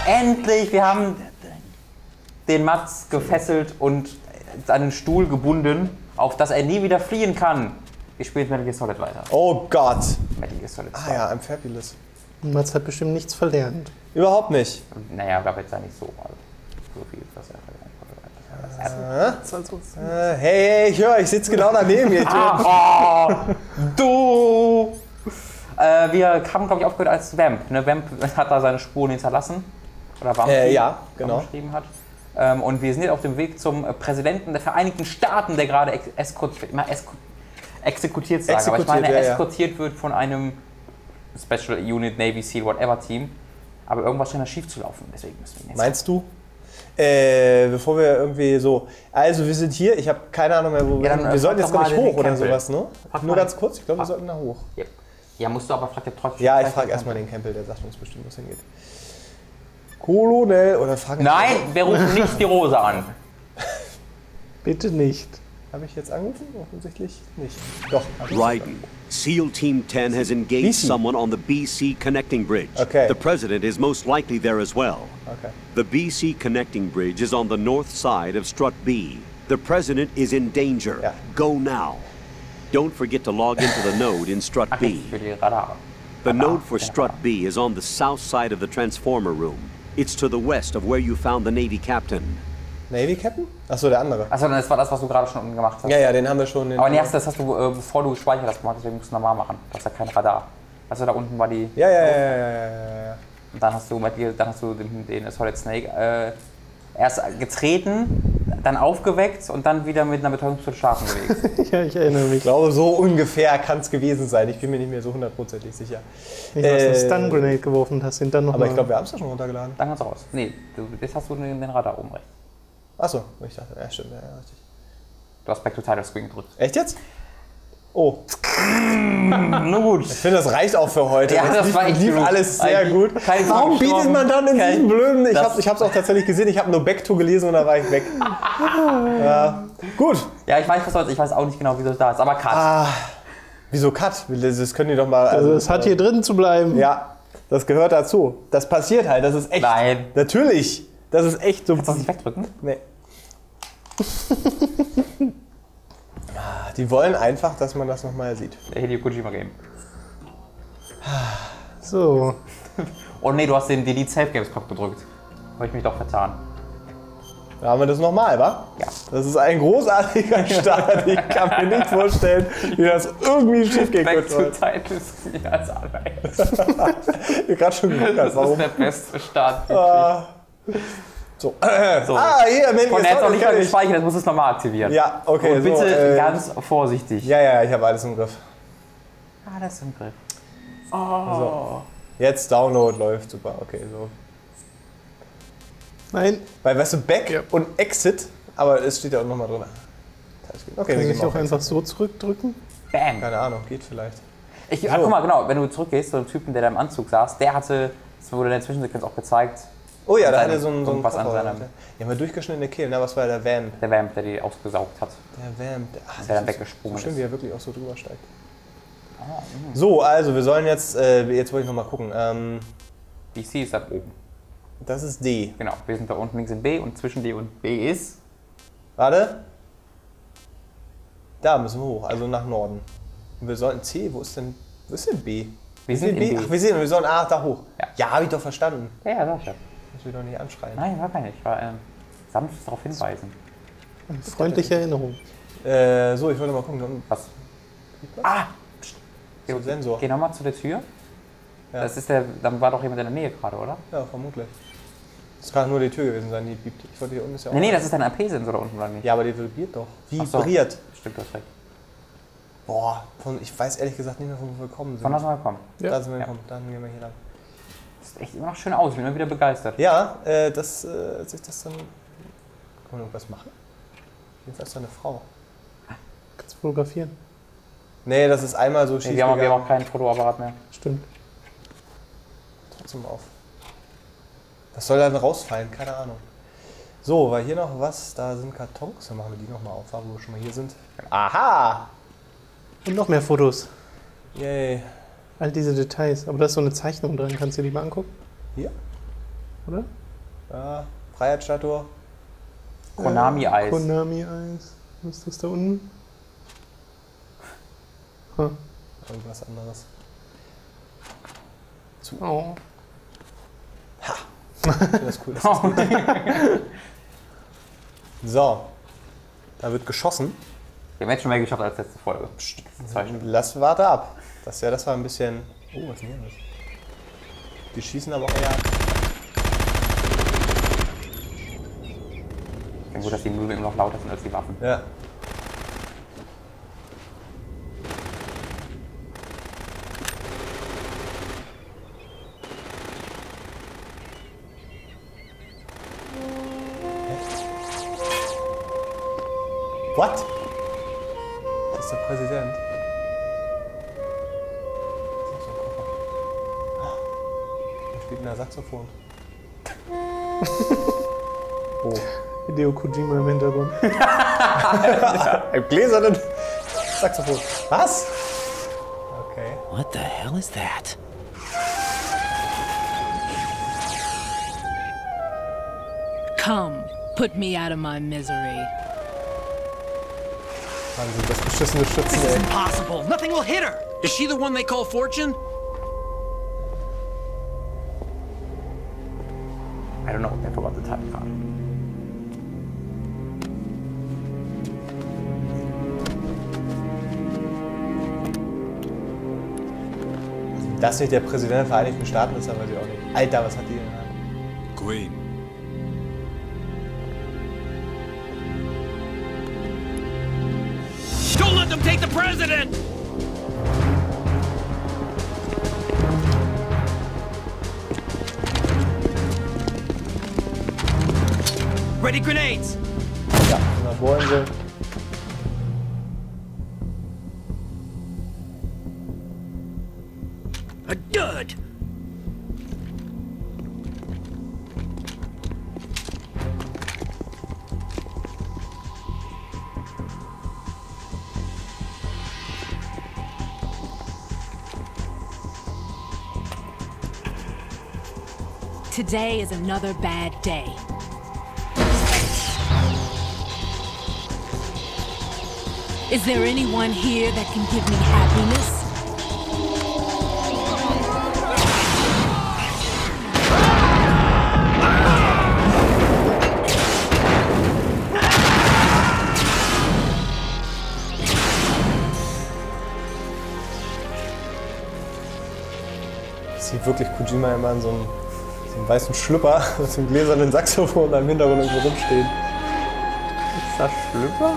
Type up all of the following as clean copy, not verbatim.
Endlich! Wir haben den Mats gefesselt und an den Stuhl gebunden, auf dass er nie wieder fliehen kann. Wir spielen Metal Gear Solid weiter. Oh Gott. Metal Gear Solid 2. Ah ja, I'm fabulous. Mats hat bestimmt nichts verlernt. Überhaupt nicht. Naja, gab jetzt ja nicht so, so viel, was er verlernt hat. Hey, ich höre, ich sitze genau daneben hier. Du! Wir haben, glaube ich, aufgehört als Vamp. Ne? Vamp hat da seine Spuren hinterlassen. Oder Vamp, ja, genau. Geschrieben hat. Und wir sind jetzt auf dem Weg zum Präsidenten der Vereinigten Staaten, der gerade exekutiert sagen, aber ich meine, eskortiert wird von einem Special Unit, Navy SEAL, whatever Team. Aber irgendwas scheint da schief zu laufen, deswegen müssen wir jetzt. Meinst du? Bevor wir irgendwie so. Also, wir sind hier, ich habe keine Ahnung mehr, wo wir sind. Wir sollten jetzt, glaube ich, hoch oder sowas, ne? Nur ganz kurz, ich glaube, wir sollten da hoch. Yep. Ja, musst du aber frag ja trotzdem. Ja, ich frage erstmal den Campbell, der sagt uns bestimmt, wo es hingeht. Colonel oder fragen. Nein, wir rufen nicht die Rose an. Bitte nicht. Habe ich jetzt angerufen? Offensichtlich nicht. Doch. Raiden, SEAL Team 10 has engaged someone on the BC connecting bridge. Okay. The president is most likely there as well. Okay. The BC connecting bridge is on the north side of Strut B. The president is in danger. Ja. Go now. Don't forget to log into the node in Strut B. Für die Radar. The node for Strut B is on the south side of the transformer room. It's to the west of where you found the Navy captain. Navy Captain? Achso, der andere. Achso, das war das, was du gerade schon unten gemacht hast. Ja, den haben wir schon. Aber nee, das hast du, bevor du gespeichert hast, gemacht, deswegen musst du normal machen. Du hast ja kein Radar. Also da unten war die... Ja. Und dann hast du den Solid Snake erst getreten, dann aufgeweckt und dann wieder mit einer Betäubungspistole schlafen gelegt. Ja, ich erinnere mich. Ich glaube, so ungefähr kann es gewesen sein. Ich bin mir nicht mehr so hundertprozentig sicher. Ich hast eine Stun Grenade geworfen und hast ihn dann noch. Aber ich glaube, wir haben es doch schon runtergeladen. Dann kannst du raus. Nee, jetzt hast du den Radar oben rechts. Achso, ich dachte, ja, stimmt, ja, richtig. Du hast Back to Title Screen gedrückt. Echt jetzt? Oh. Nur gut. Ich finde, das reicht auch für heute. Ja, das war echt lief gut. alles sehr gut. Kein Warum Frage bietet man dann in Kein- diesem blöden... Ich Das- habe es auch tatsächlich gesehen, ich habe nur Back-to gelesen und da war ich weg. Ja. Gut. Ja, ich weiß, was soll's. Ich weiß auch nicht genau, wieso das da ist. Aber Cut. Wieso Cut? Das können die doch mal... Also es hat hier drin zu bleiben. Ja, das gehört dazu. Das passiert halt, das ist echt. Nein. Natürlich. Das ist echt so... Kannst du das nicht wegdrücken? Nee. Die wollen einfach, dass man das nochmal sieht. Der Hideo Kojima Game. So. Oh nee, du hast den Delete Save Games Knopf gedrückt. Habe ich mich doch vertan. Da haben wir das nochmal, wa? Ja. Das ist ein großartiger Start. Ich kann mir nicht vorstellen, wie das irgendwie schief gehen Back to könnte. Title Screen als allererstes. Ich hab gerade schon geguckt, Das warum. ist der beste Start. So. So. Hier, Mensch, Von jetzt noch nicht mal gespeichert, jetzt muss es nochmal aktivieren. Ja, okay. Und bitte so, ganz vorsichtig. Ja, ich habe alles im Griff. Alles im Griff. So. Jetzt Download läuft, super. Okay, so. Nein. Weil, weißt du, Back und Exit, aber es steht ja auch nochmal drin. Okay, Kann wir ich gehen auch mal auf einfach so zurückdrücken? Bam. Keine Ahnung, geht vielleicht. Guck mal, genau, wenn du zurückgehst zu dem Typen, der da im Anzug saß, der hatte, das wurde in der Zwischensequenz auch gezeigt, Oh ja, da seinem- hat er so ein irgendwas an Koffer. seinem- Ja, mal durchgeschnittene Kehlen, ne? Was war der Vamp? der Vamp, der die ausgesaugt hat. Der Vamp. Der dann weggesprungen Stimmt, ist. wie er wirklich auch so drüber steigt. So, also wir sollen jetzt, jetzt wollte ich nochmal gucken. BC ist da oben. Das ist D. Genau, wir sind da unten links in B und zwischen D und B ist... Warte. Da müssen wir hoch, also nach Norden. Und wir sollten C, wo ist denn B? Wir sind in B. Ach, wir sollen da hoch. Ja, habe ich doch verstanden. Ja, sag ich ja. Muss mich doch nicht anschreien. Nein, war gar nicht. Ich war sanft darauf hinweisen. Eine freundliche Erinnerung. So, ich wollte mal gucken. Was? Ah! So, Sensor. Geh nochmal zu der Tür. Ja. Das ist dann war doch jemand in der Nähe gerade, oder? Ja, vermutlich. Das kann nur die Tür gewesen sein, die piept. Ich wollte hier unten ist ja auch. Nee, das ist dein AP-Sensor da unten, oder nicht? Ja, aber die vibriert doch. Ach so. Vibriert. Stimmt, du hast recht. Boah, ich weiß ehrlich gesagt nicht mehr, wo wir gekommen sind. Von was soll er kommen? Ja. Da sind wir gekommen, dann gehen wir hier lang. Das sieht echt immer noch schön aus, ich bin immer wieder begeistert. Ja, als ich das dann... Kann man irgendwas machen? Jedenfalls ist da eine Frau. Kannst du fotografieren? Nee, das ist einmal so schief Wir haben gegangen. auch keinen Fotoapparat mehr. Stimmt. Trotzdem auf. Was soll dann rausfallen? Keine Ahnung. So, war hier noch was? Da sind Kartons. Dann machen wir die nochmal auf, wo wir schon mal hier sind. Aha! Und noch mehr Fotos. Yay. All diese Details. Aber da ist so eine Zeichnung drin. Kannst du die mal angucken? Hier? oder? Ja, Freiheitsstatue. Konami-Eis. Konami-Eis. Was ist das da unten? Huh. Irgendwas anderes. Oh. Das ist cool. Das ist gut. So. Da wird geschossen. Wir haben jetzt schon mehr geschafft als letzte Folge. Warte ab. Das war ein bisschen... Oh, was ist denn das? Die schießen aber auch eher... Ich denke gut, dass die Möbel immer noch lauter sind als die Waffen. Ja. What? Das ist der Präsident. Das ist so ein Koffer. Da steht ein Saxophon. Oh. Hideo Kojima im Hintergrund. Ein gläsernen Saxophon. Was? Okay. What the hell is that? Come, put me out of my misery. Wahnsinn, das beschissene Schützen, This is ey. impossible. Nothing will hit her. Is she the one they call Fortune? I don't know, I forgot the time card. Das nicht der Präsident der Vereinigten Staaten ist, aber weiß ich auch nicht. Alter, was hat die denn an? Queen. Don't let them take the president! Ready grenades! Ja, na wollen sie. A dud! Today is another bad day. Is there anyone here that can give me happiness? Sieht wirklich Kojima immer in so einem weißen Schlüpper mit so einem gläsernen Saxophon da im Hintergrund irgendwo rumstehen. Ist das Schlüpper?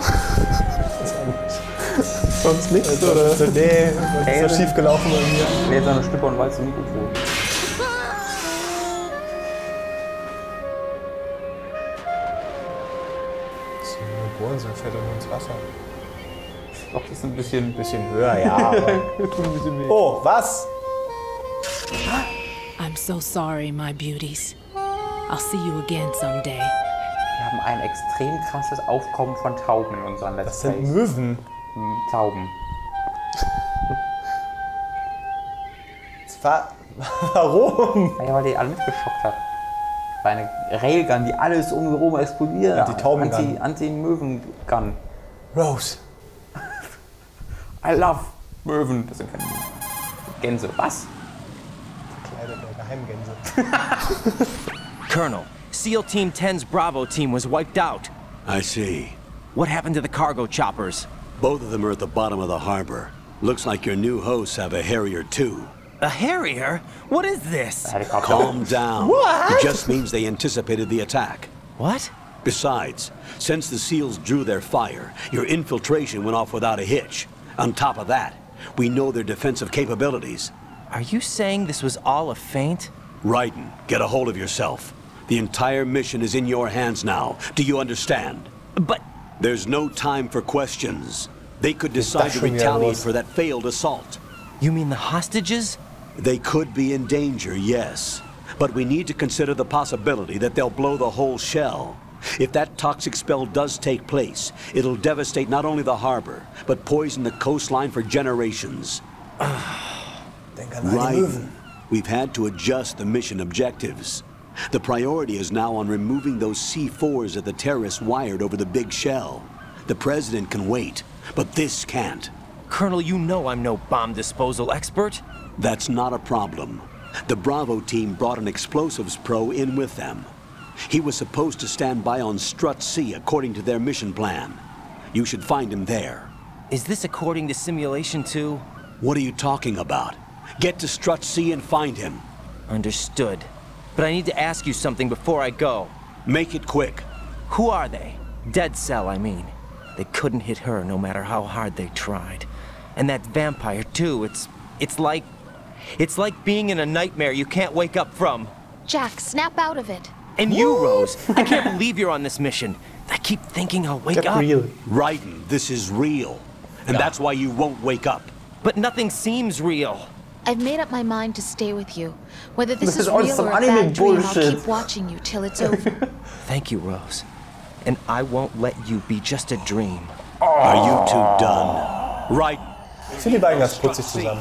Sonst nichts, oder? Nee, was ist da schief gelaufen bei mir? Nee, so eine Schlüpper und weiße Mikrofon. Die bohren so, fällt doch ins Wasser. Doch, das ist ein bisschen Höher, ja. Aber... Oh, was? I'm so sorry, my beauties. I'll see you again someday. Wir haben ein extrem krasses Aufkommen von Tauben in unseren Das Let's sind Plays. Möwen. Tauben. Warum? Ja, weil die alle mitgeschockt hat. Bei einer Railgun, die alles um mich herum explodiert. Ja, die Taubengun. Anti-Möwen-Gun. Rose. I love Möwen. Das sind keine Gänse. Was? Verkleidete Geheimgänse. Colonel, SEAL Team 10's Bravo team was wiped out. I see. What happened to the cargo choppers? Both of them are at the bottom of the harbor. Looks like your new hosts have a Harrier too. A Harrier? What is this? Helikopter. Calm down. What? It just means they anticipated the attack. What? Besides, since the SEALs drew their fire, your infiltration went off without a hitch. On top of that, we know their defensive capabilities. Are you saying this was all a feint? Raiden, get a hold of yourself. The entire mission is in your hands now. Do you understand? But There's no time for questions. They could decide to schon wieder retaliate los? for that failed assault. you mean the hostages? They could be in danger, yes. But we need to consider the possibility that they'll blow the whole shell. If that toxic spell does take place, it'll devastate not only the harbor, but poison the coastline for generations. Denk an all die Möwen. Raiden, we've had to adjust the mission objectives. The priority is now on removing those C4s that the terrorists wired over the big shell. The president can wait, but this can't. Colonel, you know I'm no bomb disposal expert. That's not a problem. The Bravo team brought an explosives pro in with them. He was supposed to stand by on Strut C according to their mission plan. You should find him there. Is this according to simulation 2? What are you talking about? Get to Strut C and find him. Understood. But I need to ask you something before I go. Make it quick. Who are they? Dead Cell, I mean. They couldn't hit her no matter how hard they tried. And that vampire too, it's like being in a nightmare you can't wake up from. Jack, snap out of it. And you, Rose, I can't believe you're on this mission. I keep thinking I'll wake up. Real. Raiden, this is real. And that's why you won't wake up. But nothing seems real. I've made up my mind to stay with you. Whether this This is is all real some or a anime bad dream, I'll bullshit. keep watching you till it's over. Thank you, Rose. And I won't let you be just a dream. Are you two done? Raiden. Ich finde die beiden ganz putzig zusammen.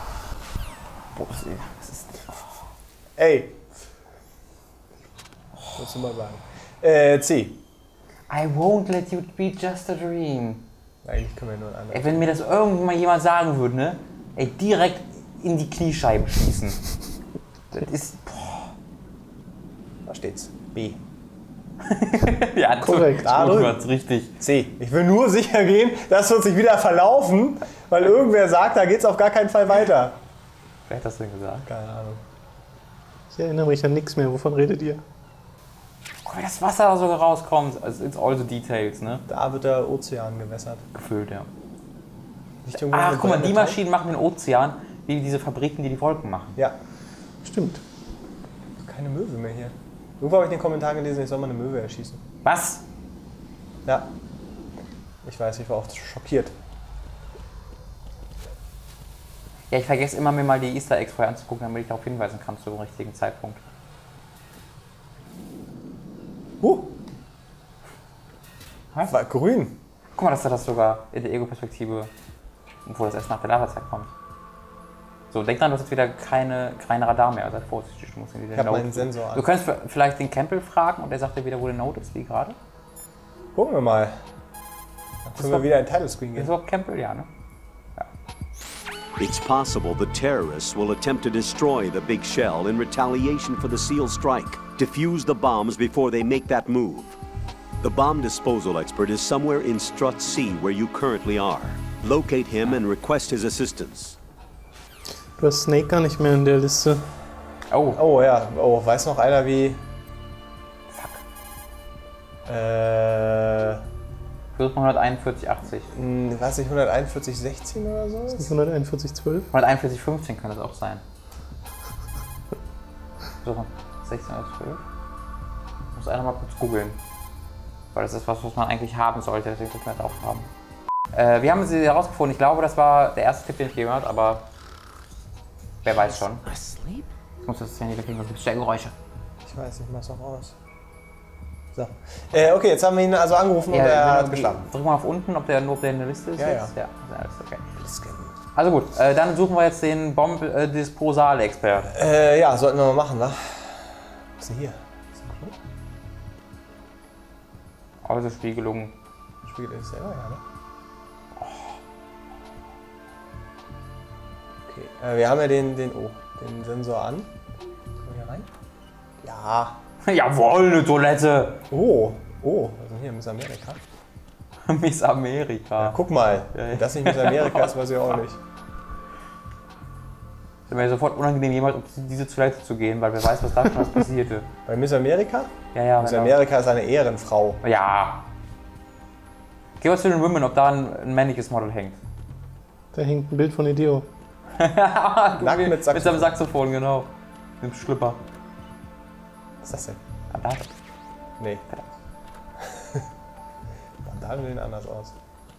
Ey. Willst du mal sagen? C. I won't let you be just a dream. Eigentlich können wir nur einen Ey, wenn mir das irgendwann mal jemand sagen würde, ne? Ey, direkt in die Kniescheiben schießen. Das ist... Boah. Da steht's. B. Ja, Korrekt. Rückwärts, richtig. C. Ich will nur sicher gehen, dass wir uns nicht wieder verlaufen, weil irgendwer sagt, da geht's auf gar keinen Fall weiter. Wer hat das denn gesagt? Keine Ahnung. Ich erinnere mich an nichts mehr. Wovon redet ihr? Oh, wie das Wasser da sogar rauskommt. Also, it's all the details, ne? Da wird der Ozean gewässert. Gefüllt, ja. Nicht irgendwo Ach, eine guck mal, die brennende Maschinen machen den Ozean, wie diese Fabriken, die die Wolken machen. Taube? Ja. Stimmt. Keine Möwe mehr hier. Irgendwo habe ich in den Kommentaren gelesen, ich soll mal eine Möwe erschießen. Was? Ja. Ich weiß, ich war oft schockiert. Ja, ich vergesse immer, mir mal die Easter Eggs vorher anzugucken, damit ich darauf hinweisen kann zu dem richtigen Zeitpunkt. Was? War grün. Guck mal, dass da das sogar in der Ego-Perspektive, obwohl das erst nach der Lavazeit kommt. So, denk dran, du hast jetzt wieder keine Radar mehr, sei vorsichtig, du musst in die Ich habe Note. meinen Sensor an. Du könntest vielleicht den Campbell fragen und der sagt dir wieder, wo der Note ist, wie gerade. Gucken wir mal. Dann können wir wieder in Title Screen Ist gehen. auch Campbell, ja, ne? It's possible the terrorists will attempt to destroy the big shell in retaliation for the SEAL strike. Defuse the bombs before they make that move. The bomb disposal expert is somewhere in Strut C where you currently are. Locate him and request his assistance. Du hast Snake gar nicht mehr in der Liste. Oh, Oh ja. Oh, weiß noch einer wie... fuck. Versuch 141,80. weiß nicht, 141,16 oder so? 141,12. 141,15 könnte es auch sein. So, 16 oder 12. Muss einer mal kurz googeln. Weil das ist was man eigentlich haben sollte, deswegen sollten wir das auch haben. Wir haben sie herausgefunden. Ich glaube, das war der erste Tipp, den ich gegeben habe, aber wer weiß schon. Asleep? Ich muss das Handy wegkriegen, sonst gibt es Geräusche. Ich weiß, ich mach's auch aus. So. Okay, jetzt haben wir ihn also angerufen und er hat geschlafen. Drück mal auf unten, ob der in der Liste ist Ja, jetzt. Ja, alles okay. Also gut, dann suchen wir jetzt den Bomb-Disposal-Experten. Ja, sollten wir mal machen, wa? Was ist denn hier? Ist das ein Klo? Also Spiegelung. Spiegel ist selber, ja, ne? Okay, wir haben ja den Sensor an. Können wir hier rein? Ja. Jawohl, eine Toilette! Oh, was ist denn hier? Miss Amerika? Miss Amerika. Guck mal, Ja, ja. wenn das nicht Miss Amerika ist, weiß ich auch nicht. Es ist mir sofort unangenehm, jemals auf diese Toilette zu gehen, weil wer weiß, was da schon was passierte. Bei Miss Amerika? Ja, ja, Miss genau. Amerika ist eine Ehrenfrau. Ja. Geh mal zu den Women, ob da ein männliches Model hängt. Da hängt ein Bild von Ideo. Nackt mit Mit Saxophon. seinem Saxophon, genau. Mit dem Schlüpper. Was ist das denn? Bandage. Nee. Bandagen sehen anders aus.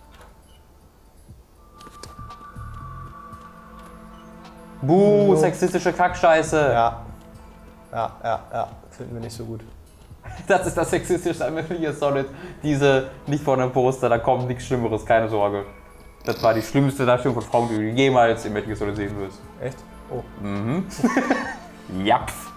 Buh, sexistische Kackscheiße. Ja. Finden wir nicht so gut. Das ist das sexistische an Metal Gear Solid. Diese, nicht von einem Poster, da kommt nichts Schlimmeres, keine Sorge. Das war die schlimmste Darstellung von Frauen, die du jemals im Metal Gear Solid sehen wirst. Echt? Oh. Mhm. Japp.